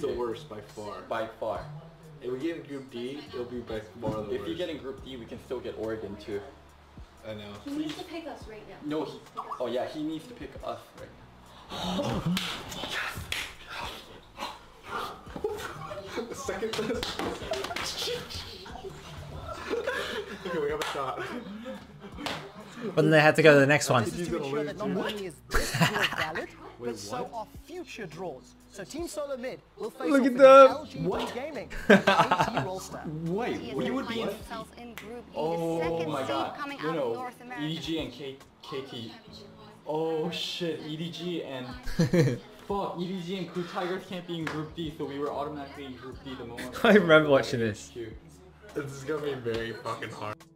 the worst by far. By far. If we get in Group D, it'll be by far the worst. If you get in Group D, we can still get Oregon too. I know. He needs to pick us right now. No, oh yeah, he needs to pick us right now. The second best. Okay, we have a shot. But then they had to go to the next one. This is to ensure that not only is this draw valid, but so are future draws. So Team Solo Mid will face Look off at against them. LG Gaming and AT Rollstar. Wait, we would be in... in Group E, Oh the second my seed god. coming No, out no. of North America. EDG and KT. Oh shit, EDG and... Fuck, EDG and Crew Tigers can't be in Group D, so we were automatically in Group D the moment. I remember watching this. This is gonna be very fucking hard.